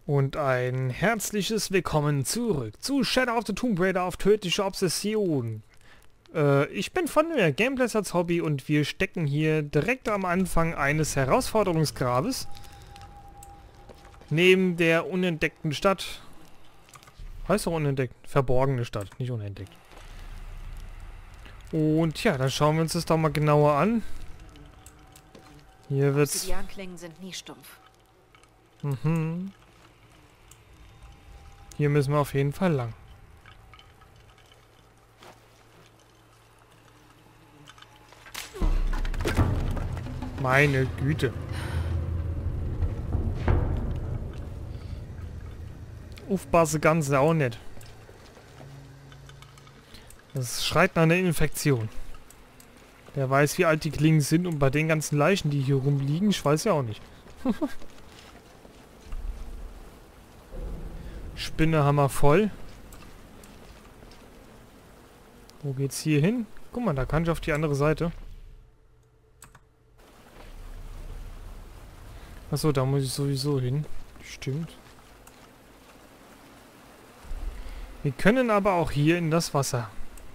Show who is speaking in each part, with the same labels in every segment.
Speaker 1: Und ein herzliches Willkommen zurück zu Shadow of the Tomb Raider auf tödliche Obsession. Ich bin von der Gameplays als Hobby und wir stecken hier direkt am Anfang eines Herausforderungsgrabes. Neben der unentdeckten Stadt. Heißt doch unentdeckt. Verborgene Stadt, nicht unentdeckt. Und ja, dann schauen wir uns das doch mal genauer an. Hier wird's...
Speaker 2: Die Anklängen sind nie stumpf.
Speaker 1: Mhm. Hier müssen wir auf jeden Fall lang. Meine Güte. Aufpassen ganz auch nicht. Das schreit nach einer Infektion. Wer weiß, wie alt die Klingen sind und bei den ganzen Leichen, die hier rumliegen, ich weiß ja auch nicht. Spinnehammer voll. Wo geht's hier hin? Guck mal, da kann ich auf die andere Seite. Achso, da muss ich sowieso hin. Stimmt. Wir können aber auch hier in das Wasser.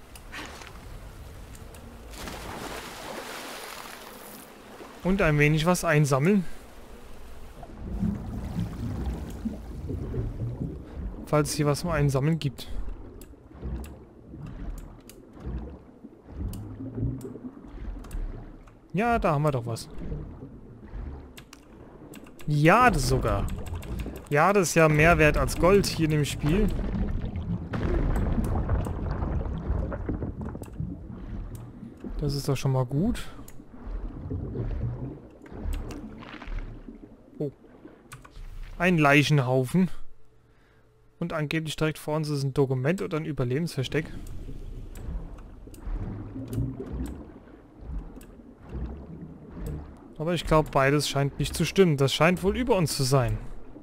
Speaker 1: Und ein wenig was einsammeln. Falls es hier was zum Einsammeln gibt. Ja, da haben wir doch was. Ja, das sogar. Ja, das ist ja mehr wert als Gold hier in dem Spiel. Das ist doch schon mal gut. Oh. Ein Leichenhaufen. Und angeblich direkt vor uns ist ein Dokument oder ein Überlebensversteck. Aber ich glaube, beides scheint nicht zu stimmen. Das scheint wohl über uns zu sein.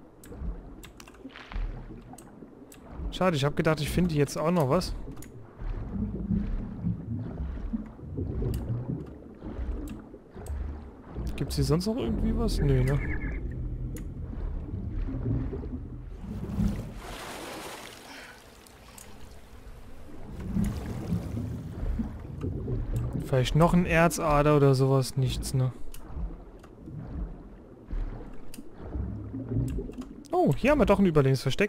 Speaker 1: Schade, ich habe gedacht, ich finde jetzt auch noch was. Gibt es hier sonst noch irgendwie was? Nö, ne? Vielleicht noch ein Erzader oder sowas. Nichts, ne? Oh, hier haben wir doch ein Überlebensversteck.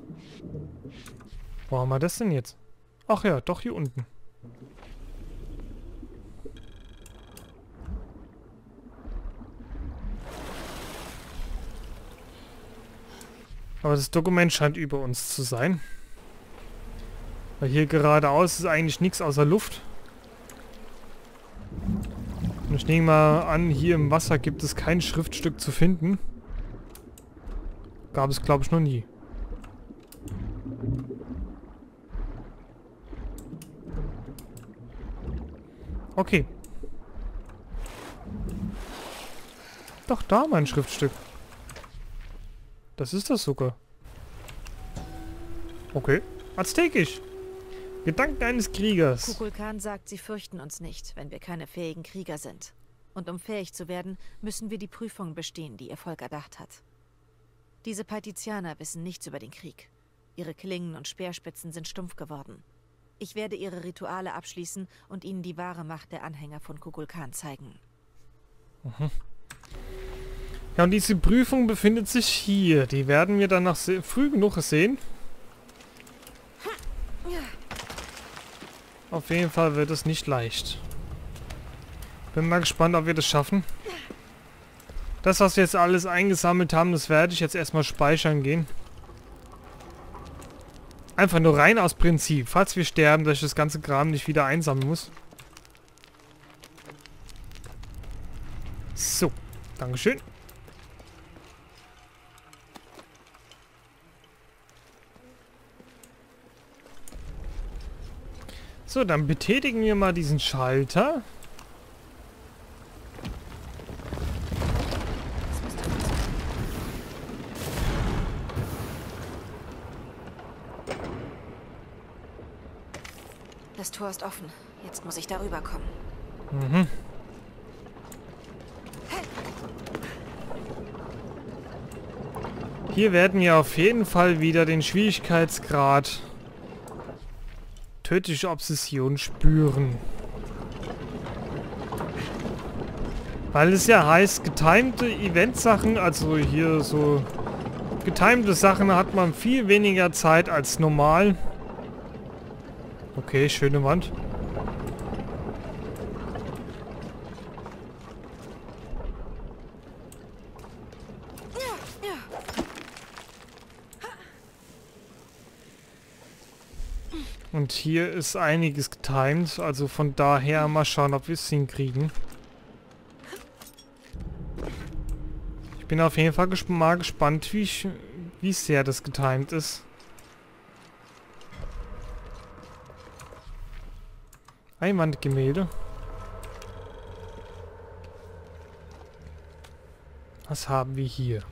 Speaker 1: Wo haben wir das denn jetzt? Ach ja, doch hier unten. Aber das Dokument scheint über uns zu sein. Weil hier geradeaus ist eigentlich nichts außer Luft. Und ich nehme mal an, hier im Wasser gibt es kein Schriftstück zu finden. Gab es, glaube ich, noch nie. Okay. Doch, da haben wir ein Schriftstück. Das ist das sogar. Okay. Aztekisch. Gedanken eines Kriegers.
Speaker 2: Kukulkan sagt, sie fürchten uns nicht, wenn wir keine fähigen Krieger sind. Und um fähig zu werden, müssen wir die Prüfung bestehen, die ihr Volk erdacht hat. Diese Paitizianer wissen nichts über den Krieg. Ihre Klingen und Speerspitzen sind stumpf geworden. Ich werde ihre Rituale abschließen und ihnen die wahre Macht der Anhänger von Kukulkan zeigen.
Speaker 1: Mhm. Ja, und diese Prüfung befindet sich hier. Die werden wir dann noch früh genug sehen. Auf jeden Fall wird es nicht leicht. Bin mal gespannt, ob wir das schaffen. Das, was wir jetzt alles eingesammelt haben, das werde ich jetzt erstmal speichern gehen. Einfach nur rein aus Prinzip. Falls wir sterben, dass ich das ganze Kram nicht wieder einsammeln muss. So, Dankeschön. So, dann betätigen wir mal diesen Schalter.
Speaker 2: Das Tor ist offen. Jetzt muss ich darüber kommen.
Speaker 1: Mhm. Hier werden wir auf jeden Fall wieder den Schwierigkeitsgrad tödliche Obsession spüren. Weil es ja heißt, getimte Eventsachen, also hier so getimte Sachen hat man viel weniger Zeit als normal. Okay, schöne Wand. Und hier ist einiges getimed, also von daher mal schauen, ob wir es hinkriegen. Ich bin auf jeden Fall mal gespannt, wie sehr das getimed ist. Einwandgemälde. Was haben wir hier?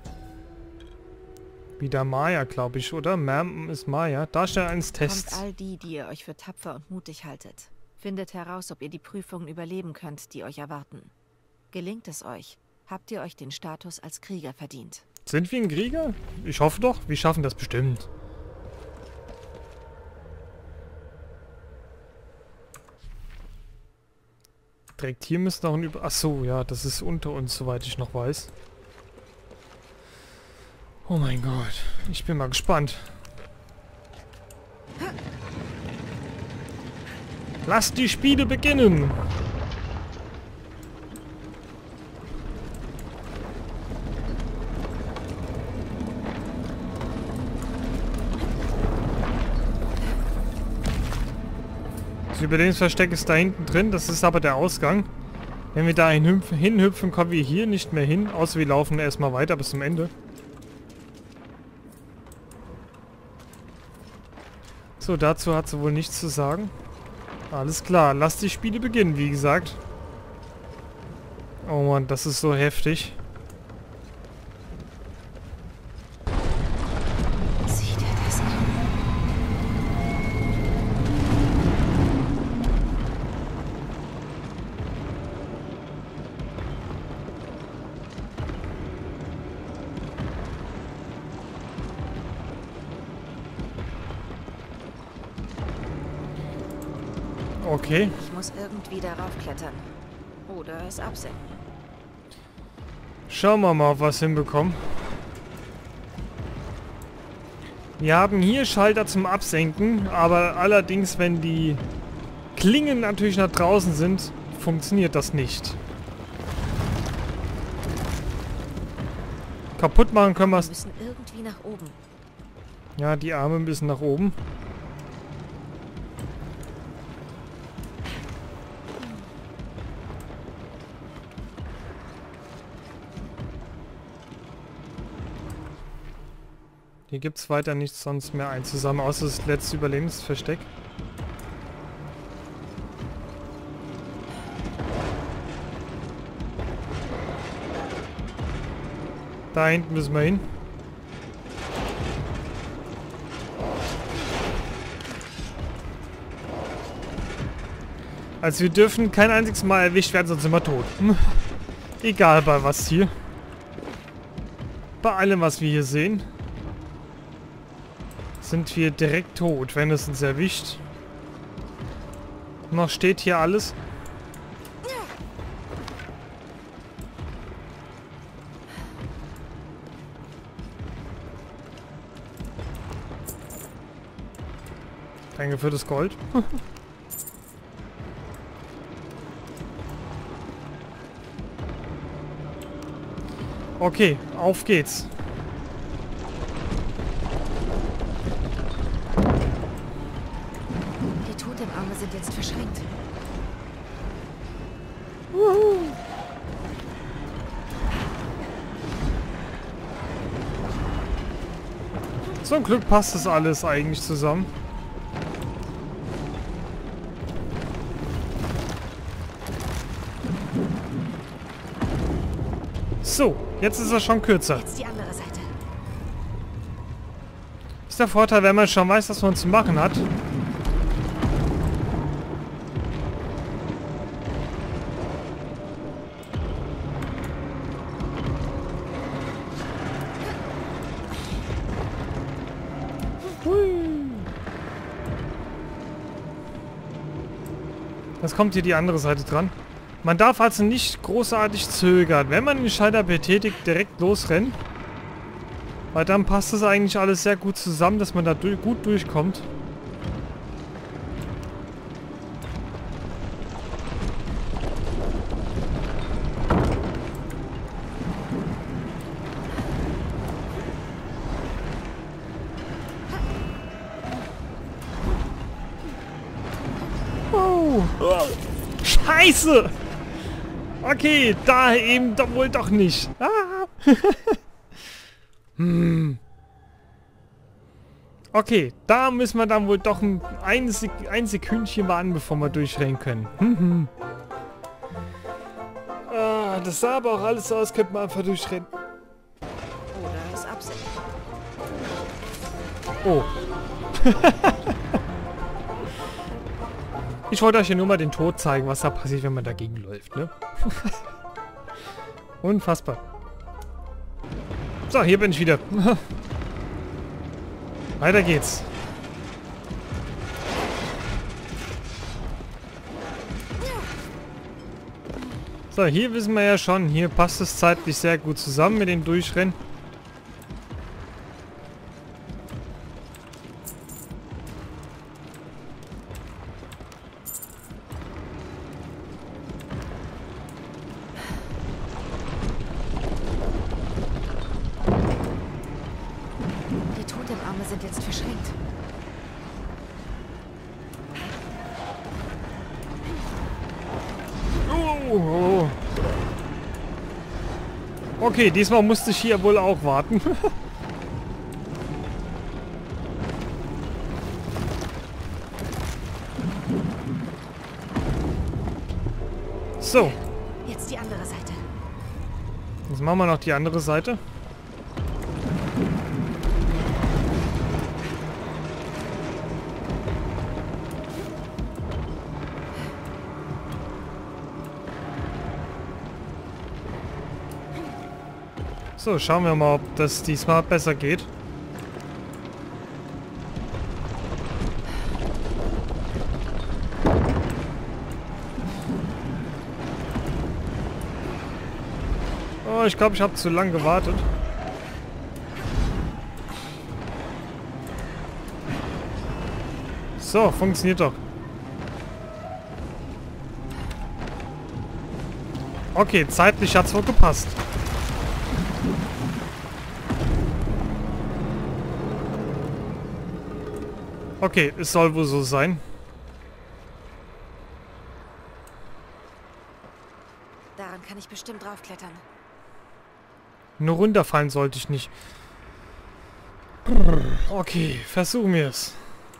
Speaker 1: Wieder Maya, glaube ich, oder? Ma'am ist Maya. Darsteller eines Tests.
Speaker 2: Kommt all die ihr euch für tapfer und mutig haltet. Findet heraus, ob ihr die Prüfungen überleben könnt, die euch erwarten. Gelingt es euch, habt ihr euch den Status als Krieger verdient.
Speaker 1: Sind wir ein Krieger? Ich hoffe doch. Wir schaffen das bestimmt. Direkt hier müsste noch ein Ach so, ja, das ist unter uns, soweit ich noch weiß. Oh mein Gott. Ich bin mal gespannt. Lasst die Spiele beginnen! Das Überlebensversteck ist da hinten drin, das ist aber der Ausgang. Wenn wir da hinhüpfen, kommen wir hier nicht mehr hin, außer wir laufen erstmal weiter bis zum Ende. So, dazu hat sie wohl nichts zu sagen. Alles klar, lasst die Spiele beginnen, wie gesagt. Oh Mann, das ist so heftig.
Speaker 2: Sieh dir das an.
Speaker 1: Okay.
Speaker 2: Ich muss irgendwie darauf klettern. Oder es absenken.
Speaker 1: Schauen wir mal, ob wir es hinbekommen. Wir haben hier Schalter zum Absenken, aber allerdings, wenn die Klingen natürlich nach draußen sind, funktioniert das nicht. Kaputt machen können wir
Speaker 2: Wir
Speaker 1: es.
Speaker 2: müssen irgendwie nach oben.
Speaker 1: Ja, die Arme ein bisschen nach oben. Hier gibt es weiter nichts sonst mehr einzusammeln, außer das letzte Überlebensversteck. Da hinten müssen wir hin. Also wir dürfen kein einziges Mal erwischt werden, sonst sind wir tot. Egal bei was hier. Bei allem, was wir hier sehen, sind wir direkt tot, wenn es uns erwischt. Noch steht hier alles. Danke für das Gold. Okay, auf geht's.
Speaker 2: Die Totemarme sind jetzt verschränkt.
Speaker 1: Zum Glück passt das alles eigentlich zusammen. So, jetzt ist er schon kürzer.
Speaker 2: Jetzt die andere Seite.
Speaker 1: Ist der Vorteil, wenn man schon weiß, was man zu machen hat. Jetzt kommt hier die andere Seite dran. Man darf also nicht großartig zögern. Wenn man den Schalter betätigt, direkt losrennen. Weil dann passt das eigentlich alles sehr gut zusammen, dass man da gut durchkommt. Oh. Scheiße! Okay, da eben doch wohl doch nicht. Ah. Okay, da müssen wir dann wohl doch ein Sekündchen warten, bevor wir durchrennen können. Ah, das sah aber auch alles so aus, könnte man einfach durchrennen.
Speaker 2: Oder es absenken.
Speaker 1: Oh. Ich wollte euch ja nur mal den Tod zeigen, was da passiert, wenn man dagegen läuft, ne? Unfassbar. So, hier bin ich wieder. Weiter geht's. So, hier wissen wir ja schon, hier passt es zeitlich sehr gut zusammen mit dem Durchrennen.
Speaker 2: Sind jetzt verschränkt.
Speaker 1: Oh. Okay, diesmal musste ich hier wohl auch warten. So.
Speaker 2: Jetzt die andere Seite.
Speaker 1: Jetzt machen wir noch die andere Seite. So, schauen wir mal, ob das diesmal besser geht. Oh, ich glaube, ich habe zu lang gewartet. So, funktioniert doch. Okay, zeitlich hat es wohl gepasst. Okay, es soll wohl so sein.
Speaker 2: Daran kann ich bestimmt draufklettern.
Speaker 1: Nur runterfallen sollte ich nicht. Okay, versuchen wir es.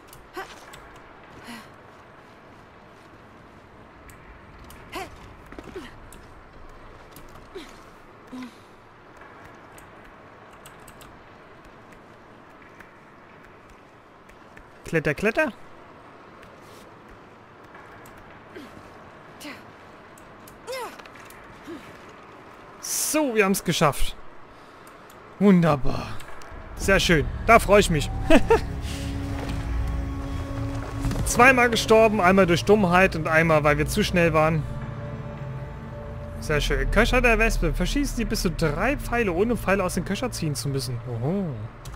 Speaker 1: Kletter, kletter. So, wir haben es geschafft. Wunderbar. Sehr schön. Da freue ich mich. Zweimal gestorben. Einmal durch Dummheit und einmal, weil wir zu schnell waren. Sehr schön. Köcher der Wespe. Verschießen Sie bis zu 3 Pfeile, ohne Pfeile aus dem Köcher ziehen zu müssen. Oho.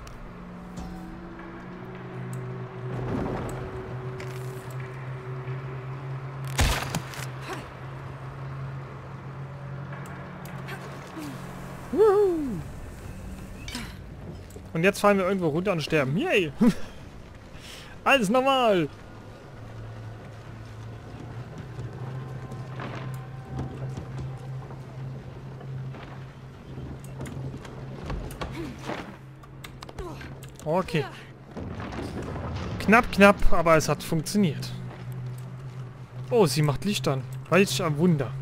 Speaker 1: Und jetzt fallen wir irgendwo runter und sterben. Yay! Alles normal! Okay. Knapp, knapp, aber es hat funktioniert. Oh, sie macht Licht an. Welch ein Wunder.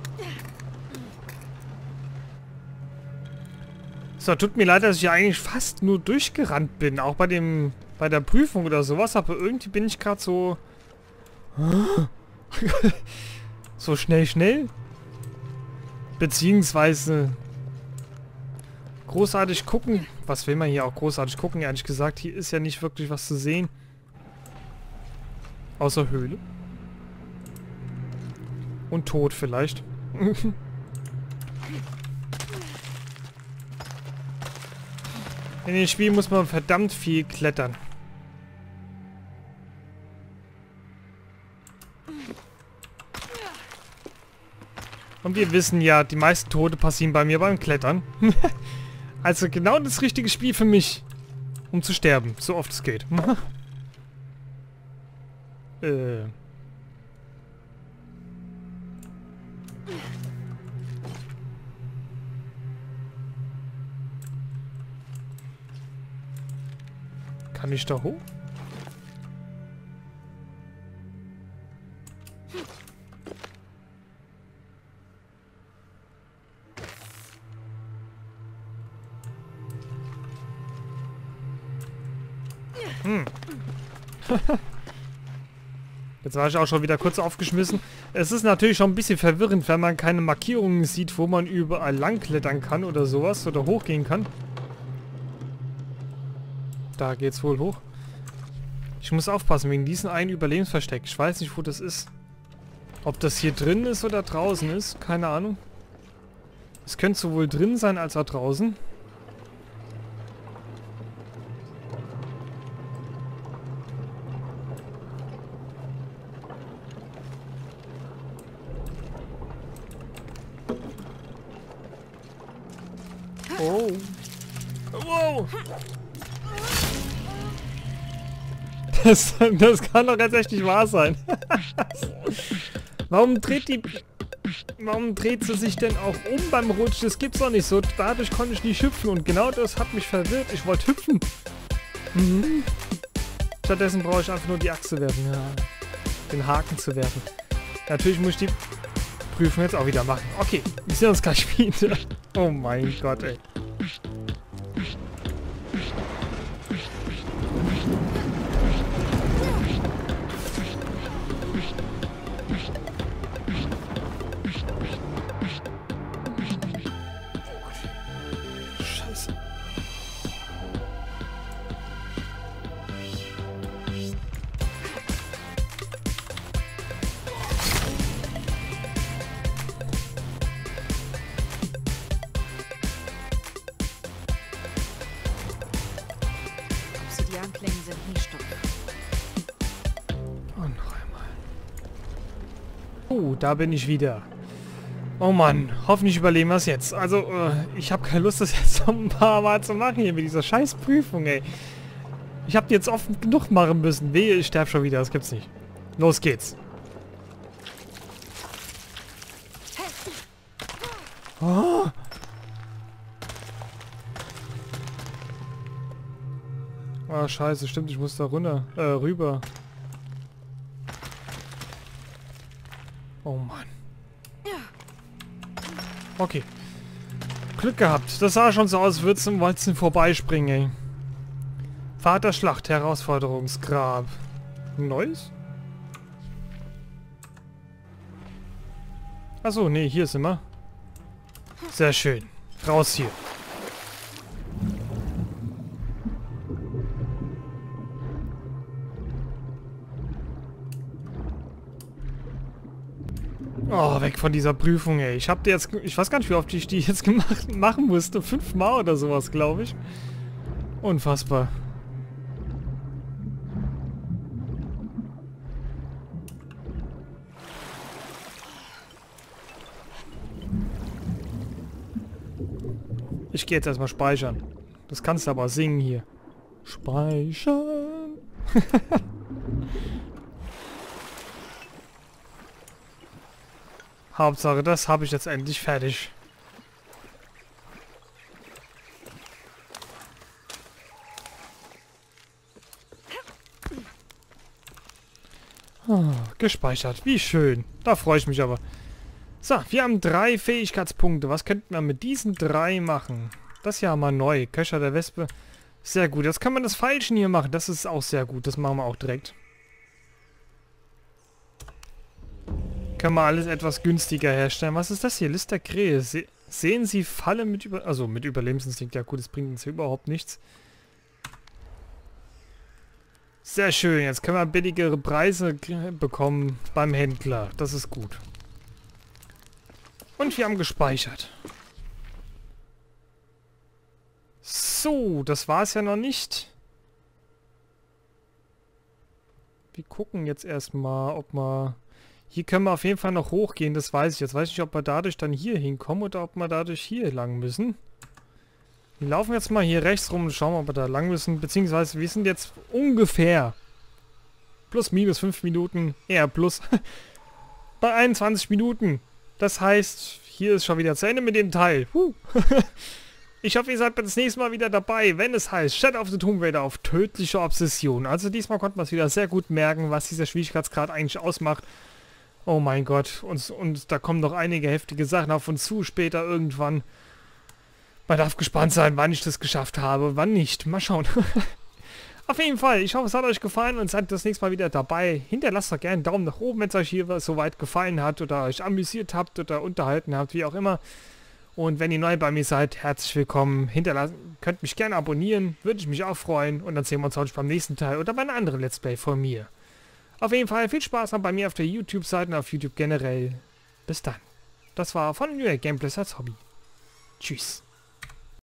Speaker 1: So, tut mir leid, dass ich ja eigentlich fast nur durchgerannt bin. Auch bei der Prüfung oder sowas. Aber irgendwie bin ich gerade so... so schnell. Beziehungsweise... großartig gucken. Was will man hier auch großartig gucken, ehrlich gesagt. Hier ist ja nicht wirklich was zu sehen. Außer Höhle. Und tot vielleicht. In dem Spiel muss man verdammt viel klettern. Und wir wissen ja, die meisten Tote passieren bei mir beim Klettern. Also genau das richtige Spiel für mich. Um zu sterben, so oft es geht. Kann ich da hoch? Jetzt war ich auch schon wieder kurz aufgeschmissen. Es ist natürlich schon ein bisschen verwirrend, wenn man keine Markierungen sieht, wo man überall lang klettern kann oder sowas oder hochgehen kann. Da geht's wohl hoch. Ich muss aufpassen wegen diesem einen Überlebensversteck. Ich weiß nicht, wo das ist. Ob das hier drin ist oder draußen ist, keine Ahnung. Es könnte sowohl drin sein als auch draußen. Oh. Wow. Das kann doch jetzt echt nicht wahr sein. Warum dreht sie sich denn auch um beim Rutschen? Das gibt's doch nicht so. Dadurch konnte ich nicht hüpfen und genau das hat mich verwirrt. Ich wollte hüpfen. Mhm. Stattdessen brauche ich einfach nur die Achse werfen. Ja. Den Haken zu werfen. Natürlich muss ich die Prüfung jetzt auch wieder machen. Okay, wir sehen uns gleich wieder. Oh mein Gott, ey. Scheiße.
Speaker 2: Obsidianklingen sind nie stumpf.
Speaker 1: Und noch einmal. Oh, da bin ich wieder. Oh Mann, hoffentlich überleben wir es jetzt. Also, ich habe keine Lust, das jetzt noch ein paar Mal zu machen hier mit dieser scheiß Prüfung, ey. Ich habe die jetzt oft genug machen müssen. Wehe, ich sterbe schon wieder, das gibt's nicht. Los geht's. Oh. Ah, scheiße, stimmt, ich muss da runter, rüber. Oh Mann. Okay. Glück gehabt. Das sah schon so aus, als würde es im Walzen vorbeispringen, ey. Vaterschlacht, Herausforderungsgrab. Neues? Achso, nee, hier sind wir. Sehr schön. Raus hier. Oh, weg von dieser Prüfung, ey. Ich hab die jetzt... Ich weiß gar nicht, wie oft ich die jetzt machen musste. 5-mal oder sowas, glaube ich. Unfassbar. Ich gehe jetzt erstmal speichern. Das kannst du aber singen hier. Speichern. Hauptsache, das habe ich jetzt endlich fertig. Oh, gespeichert. Wie schön. Da freue ich mich aber. So, wir haben 3 Fähigkeitspunkte. Was könnten wir mit diesen 3 machen? Das ja mal neu. Köcher der Wespe. Sehr gut. Jetzt kann man das Pfeilchen hier machen. Das ist auch sehr gut. Das machen wir auch direkt. Können wir alles etwas günstiger herstellen. Was ist das hier? List der Krähe. Sehen Sie Falle mit mit Überlebensinstinkt. Ja gut, das bringt uns hier überhaupt nichts. Sehr schön. Jetzt können wir billigere Preise bekommen beim Händler. Das ist gut. Und wir haben gespeichert. So, das war es ja noch nicht. Wir gucken jetzt erstmal, ob wir... Hier können wir auf jeden Fall noch hochgehen, das weiß ich. Jetzt weiß ich nicht, ob wir dadurch dann hier hinkommen oder ob wir dadurch hier lang müssen. Wir laufen jetzt mal hier rechts rum und schauen, ob wir da lang müssen. Beziehungsweise wir sind jetzt ungefähr plus minus 5 Minuten, eher plus, bei 21 Minuten. Das heißt, hier ist schon wieder zu Ende mit dem Teil. Ich hoffe, ihr seid das nächste Mal wieder dabei, wenn es heißt Shadow of the Tomb Raider auf tödliche Obsession. Also diesmal konnten wir es wieder sehr gut merken, was dieser Schwierigkeitsgrad eigentlich ausmacht. Oh mein Gott, und da kommen noch einige heftige Sachen auf uns zu später irgendwann. Man darf gespannt sein, wann ich das geschafft habe, wann nicht. Mal schauen. Auf jeden Fall, ich hoffe, es hat euch gefallen und seid das nächste Mal wieder dabei. Hinterlasst doch gerne einen Daumen nach oben, wenn es euch hier soweit gefallen hat oder euch amüsiert habt oder unterhalten habt, wie auch immer. Und wenn ihr neu bei mir seid, herzlich willkommen. Könnt mich gerne abonnieren, würde ich mich auch freuen. Und dann sehen wir uns heute beim nächsten Teil oder bei einem anderen Let's Play von mir. Auf jeden Fall viel Spaß noch bei mir auf der YouTube-Seite und auf YouTube generell. Bis dann. Das war von New York Gameplays als Hobby. Tschüss.